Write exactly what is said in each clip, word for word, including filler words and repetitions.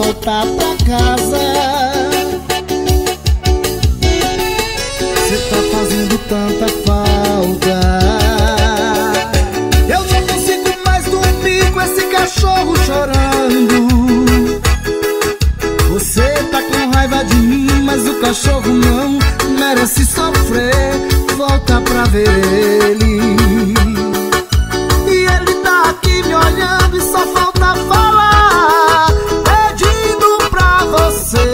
voltar pra casa. Cê tá fazendo tanta falta. Eu não consigo mais dormir com esse cachorro chorando. Você tá com raiva de mim, mas o cachorro não merece sofrer. Volta pra ver ele. E ele tá aqui me olhando e só falta falar, pedindo pra você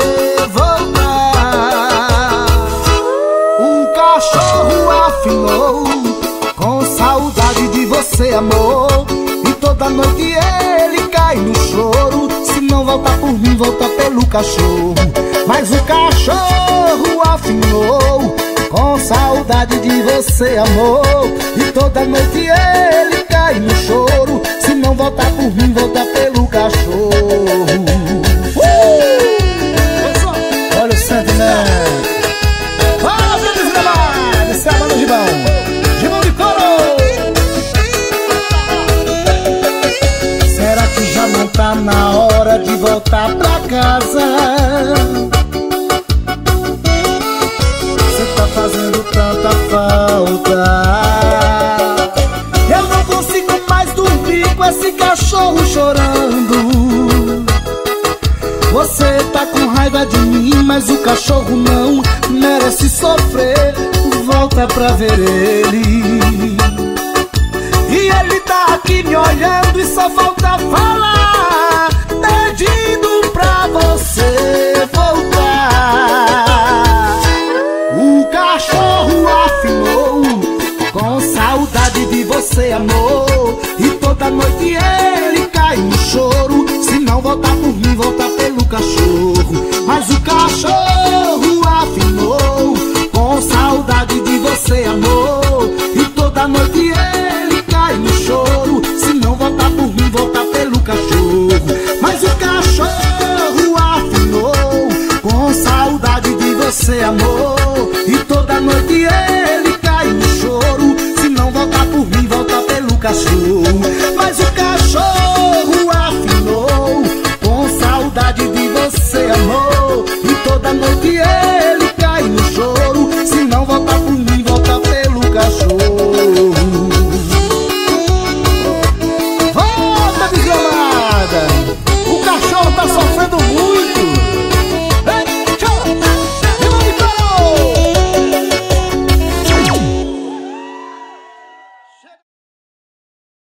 voltar. O cachorro afinou com saudade de você, amor. E toda noite ele cai no choro. Se não voltar por mim, volta pelo cachorro. Mas o cachorro afinou com saudade de você, amor. E toda noite ele cai no choro. Se não voltar por mim, volta pelo cachorro. uh! Olha o Sentinel. Fala, Feliz Gramado. Esse é a banda Gibão. Gibão de couro. Será que já não tá na hora de voltar pra casa? Você tá fazendo tanta falta. Eu não consigo mais dormir com esse cachorro chorando. Você tá com raiva de mim, mas o cachorro não merece sofrer. Volta pra ver ele. E ele tá aqui me olhando e só falta falar, pedindo pra você voltar. O cachorro afinou com saudade de você, amor. E toda noite ele cai no choro. Se não voltar por mim, volta pelo cachorro. Mas o cachorro afinou com saudade de você, amor.